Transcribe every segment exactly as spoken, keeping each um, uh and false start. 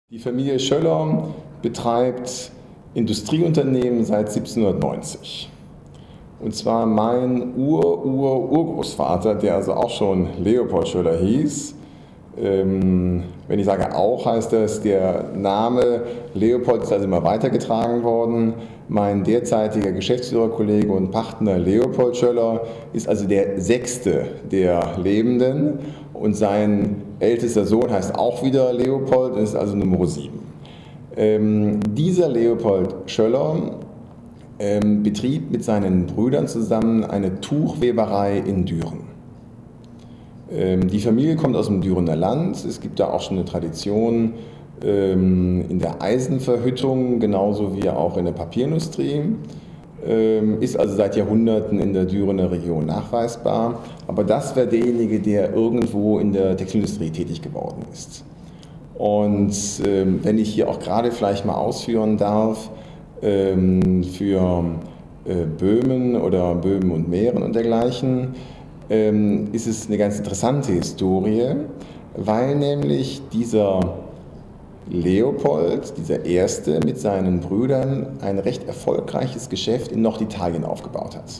Die Familie Schöller betreibt Industrieunternehmen seit siebzehnhundertneunzig. Und zwar mein Ur-Ur-Urgroßvater, der also auch schon Leopold Schöller hieß. Ähm, wenn ich sage auch, heißt das, der Name Leopold ist also immer weitergetragen worden. Mein derzeitiger Geschäftsführerkollege und Partner Leopold Schöller ist also der sechste der Lebenden und sein ältester Sohn heißt auch wieder Leopold und ist also Nummer sieben. Ähm, dieser Leopold Schöller ähm, betrieb mit seinen Brüdern zusammen eine Tuchweberei in Düren. Ähm, die Familie kommt aus dem Dürener Land, es gibt da auch schon eine Tradition ähm, in der Eisenverhüttung, genauso wie auch in der Papierindustrie. Ähm, ist also seit Jahrhunderten in der Dürener Region nachweisbar, aber das war derjenige, der irgendwo in der Textilindustrie tätig geworden ist. Und ähm, wenn ich hier auch gerade vielleicht mal ausführen darf, ähm, für äh, Böhmen oder Böhmen und Mähren und dergleichen, ähm, ist es eine ganz interessante Historie, weil nämlich dieser Leopold, dieser Erste, mit seinen Brüdern ein recht erfolgreiches Geschäft in Norditalien aufgebaut hat.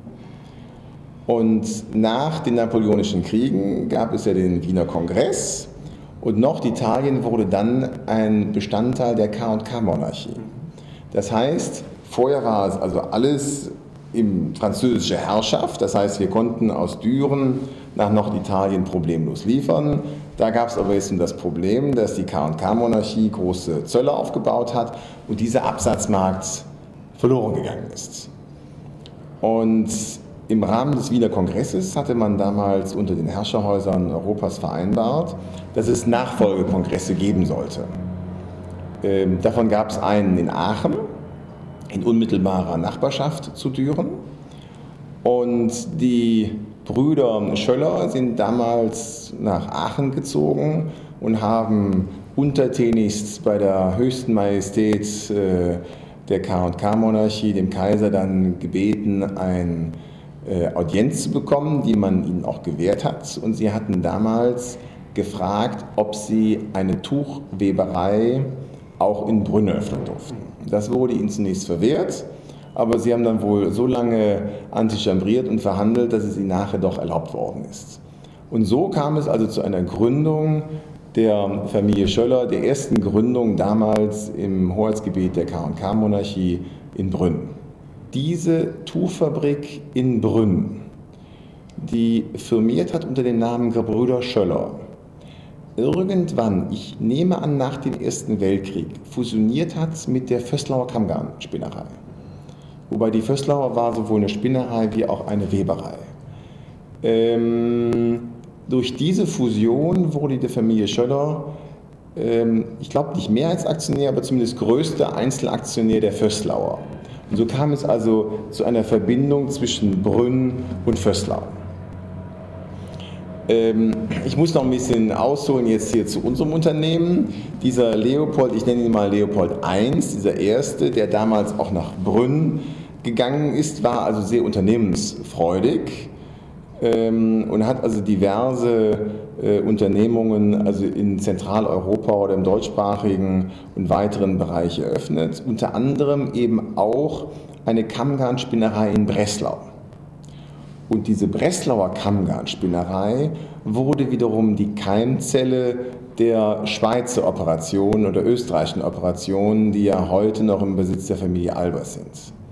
Und nach den Napoleonischen Kriegen gab es ja den Wiener Kongress und Norditalien wurde dann ein Bestandteil der K und K-Monarchie. Das heißt, vorher war es also alles in französischer Herrschaft, das heißt, wir konnten aus Düren nach Norditalien problemlos liefern. Da gab es aber jetzt das Problem, dass die K und K-Monarchie große Zölle aufgebaut hat und dieser Absatzmarkt verloren gegangen ist. Und im Rahmen des Wiener Kongresses hatte man damals unter den Herrscherhäusern Europas vereinbart, dass es Nachfolgekongresse geben sollte. Ähm, davon gab es einen in Aachen, in unmittelbarer Nachbarschaft zu Düren. Und die Brüder Schöller sind damals nach Aachen gezogen und haben untertänigst bei der höchsten Majestät äh, der K und K-Monarchie, dem Kaiser, dann gebeten, eine äh, Audienz zu bekommen, die man ihnen auch gewährt hat. Und sie hatten damals gefragt, ob sie eine Tuchweberei auch in Brünn öffnen durften. Das wurde ihnen zunächst verwehrt, aber sie haben dann wohl so lange antichambriert und verhandelt, dass es ihnen nachher doch erlaubt worden ist. Und so kam es also zu einer Gründung der Familie Schöller, der ersten Gründung damals im Hoheitsgebiet der K und K-Monarchie in Brünn. Diese Tuchfabrik in Brünn, die firmiert hat unter dem Namen Gebrüder Schöller, irgendwann, ich nehme an nach dem Ersten Weltkrieg, fusioniert hat mit der Vöslauer Kammgarnspinnerei. Wobei die Vöslauer war sowohl eine Spinnerei wie auch eine Weberei. Ähm, durch diese Fusion wurde die Familie Schöller, ähm, ich glaube nicht Mehrheitsaktionär, aber zumindest größter Einzelaktionär der Vöslauer. Und so kam es also zu einer Verbindung zwischen Brünn und Vöslau. Ähm, ich muss noch ein bisschen ausholen jetzt hier zu unserem Unternehmen. Dieser Leopold, ich nenne ihn mal Leopold der Erste, dieser Erste, der damals auch nach Brünn gegangen ist, war also sehr unternehmensfreudig ähm, und hat also diverse äh, Unternehmungen also in Zentraleuropa oder im deutschsprachigen und weiteren Bereich eröffnet, unter anderem eben auch eine Kammgarnspinnerei in Breslau. Und diese Breslauer Kammgarnspinnerei wurde wiederum die Keimzelle der Schweizer Operationen oder österreichischen Operationen, die ja heute noch im Besitz der Familie Albers sind.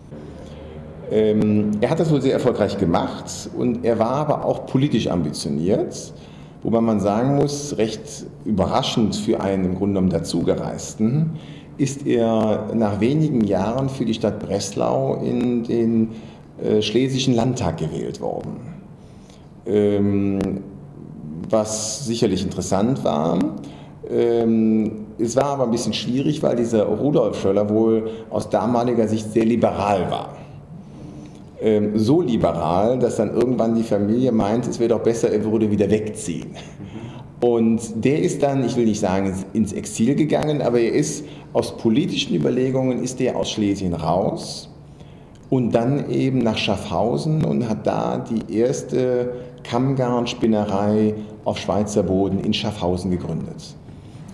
Ähm, er hat das wohl sehr erfolgreich gemacht und er war aber auch politisch ambitioniert, wobei man sagen muss, recht überraschend für einen im Grunde genommen dazugereisten, ist er nach wenigen Jahren für die Stadt Breslau in den äh, Schlesischen Landtag gewählt worden. Ähm, was sicherlich interessant war. Ähm, es war aber ein bisschen schwierig, weil dieser Rudolf Schöller wohl aus damaliger Sicht sehr liberal war. Ähm, so liberal, dass dann irgendwann die Familie meint, es wäre doch besser, er würde wieder wegziehen. Und der ist dann, ich will nicht sagen ins Exil gegangen, aber er ist aus politischen Überlegungen, ist er aus Schlesien raus und dann eben nach Schaffhausen und hat da die erste Kammgarnspinnerei auf Schweizer Boden in Schaffhausen gegründet.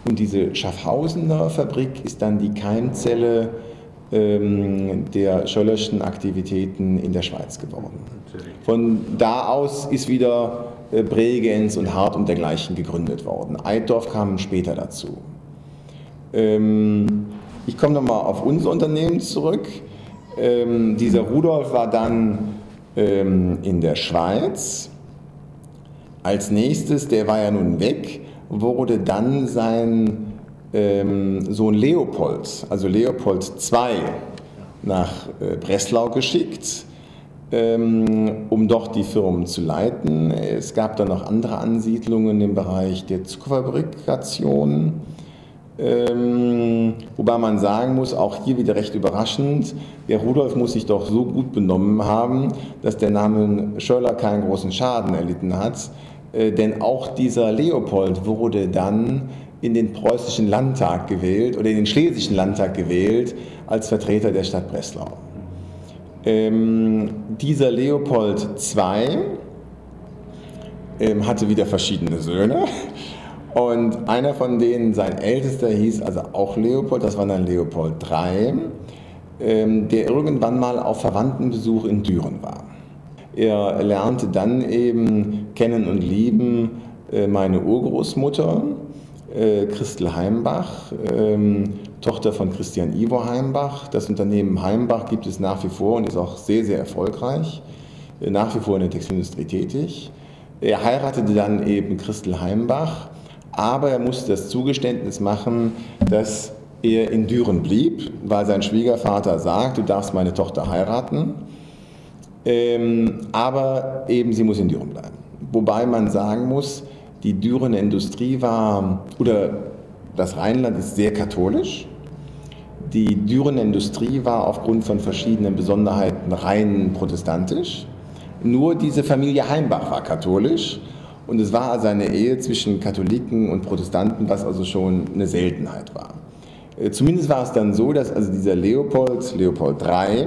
Und diese Schaffhausener Fabrik ist dann die Keimzelle ähm, der Schöllerschen Aktivitäten in der Schweiz geworden. Von da aus ist wieder äh, Bregenz und Hart und dergleichen gegründet worden. Eidorf kam später dazu. Ähm, ich komme nochmal auf unser Unternehmen zurück. Ähm, dieser Rudolf war dann ähm, in der Schweiz. Als nächstes, der war ja nun weg, wurde dann sein ähm, Sohn Leopold, also Leopold der Zweite, nach äh, Breslau geschickt, ähm, um dort die Firmen zu leiten. Es gab dann noch andere Ansiedlungen im Bereich der Zuckerfabrikation. Ähm, wobei man sagen muss, auch hier wieder recht überraschend, der Rudolf muss sich doch so gut benommen haben, dass der Name Schöller keinen großen Schaden erlitten hat. Äh, denn auch dieser Leopold wurde dann in den preußischen Landtag gewählt oder in den schlesischen Landtag gewählt als Vertreter der Stadt Breslau. Ähm, dieser Leopold der Zweite ähm, hatte wieder verschiedene Söhne. Und einer von denen, sein ältester, hieß also auch Leopold, das war dann Leopold der Dritte, ähm, der irgendwann mal auf Verwandtenbesuch in Düren war. Er lernte dann eben kennen und lieben äh, meine Urgroßmutter, äh, Christel Heimbach, ähm, Tochter von Christian Ivo Heimbach. Das Unternehmen Heimbach gibt es nach wie vor und ist auch sehr, sehr erfolgreich, äh, nach wie vor in der Textilindustrie tätig. Er heiratete dann eben Christel Heimbach. Aber er musste das Zugeständnis machen, dass er in Düren blieb, weil sein Schwiegervater sagt, du darfst meine Tochter heiraten, ähm, aber eben sie muss in Düren bleiben. Wobei man sagen muss, die Dürener Industrie war, oder das Rheinland ist sehr katholisch. Die Dürener Industrie war aufgrund von verschiedenen Besonderheiten rein protestantisch. Nur diese Familie Heimbach war katholisch. Und es war also eine Ehe zwischen Katholiken und Protestanten, was also schon eine Seltenheit war. Zumindest war es dann so, dass also dieser Leopold, Leopold der Dritte,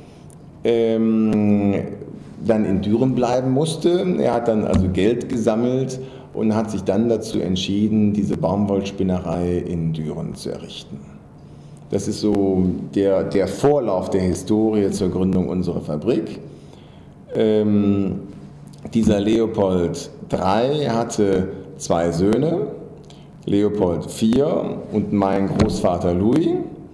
ähm, dann in Düren bleiben musste. Er hat dann also Geld gesammelt und hat sich dann dazu entschieden, diese Baumwollspinnerei in Düren zu errichten. Das ist so der, der Vorlauf der Historie zur Gründung unserer Fabrik. Ähm, Dieser Leopold der Dritte hatte zwei Söhne, Leopold der Vierte und mein Großvater Louis,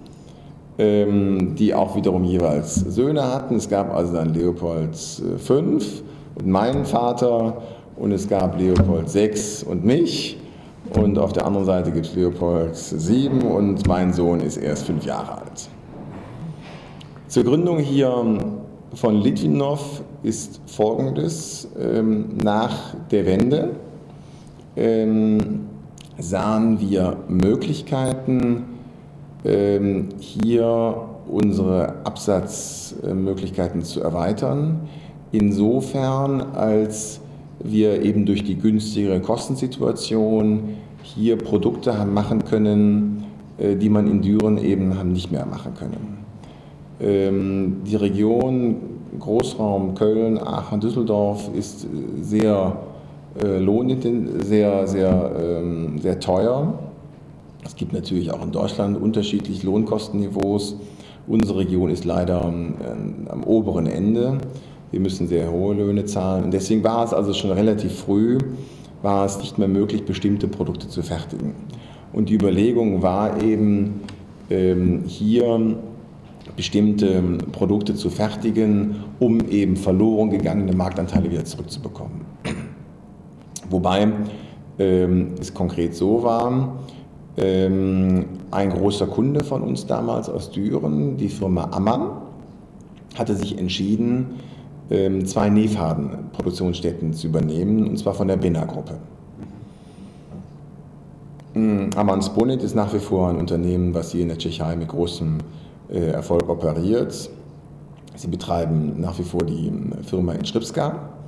die auch wiederum jeweils Söhne hatten. Es gab also dann Leopold der Fünfte und meinen Vater und es gab Leopold der Sechste und mich. Und auf der anderen Seite gibt es Leopold der Siebte und mein Sohn ist erst fünf Jahre alt. Zur Gründung hier von Litvinov ist Folgendes: ähm, Nach der Wende ähm, sahen wir Möglichkeiten, ähm, hier unsere Absatzmöglichkeiten zu erweitern, insofern als wir eben durch die günstigere Kostensituation hier Produkte haben machen können, äh, die man in Düren eben haben nicht mehr machen können. Ähm, die Region Großraum Köln, Aachen, Düsseldorf ist sehr äh, lohnend, sehr, sehr, ähm, sehr teuer. Es gibt natürlich auch in Deutschland unterschiedliche Lohnkostenniveaus. Unsere Region ist leider äh, am oberen Ende. Wir müssen sehr hohe Löhne zahlen. Und deswegen war es also schon relativ früh, war es nicht mehr möglich, bestimmte Produkte zu fertigen. Und die Überlegung war eben, ähm, hier bestimmte Produkte zu fertigen, um eben verloren gegangene Marktanteile wieder zurückzubekommen. Wobei ähm, es konkret so war, ähm, ein großer Kunde von uns damals aus Düren, die Firma Ammann, hatte sich entschieden, ähm, zwei Nähfadenproduktionsstätten zu übernehmen, und zwar von der Benner-Gruppe. Ähm, Ammann Spunit ist nach wie vor ein Unternehmen, was hier in der Tschechei mit großem Erfolg operiert. Sie betreiben nach wie vor die Firma in Srpska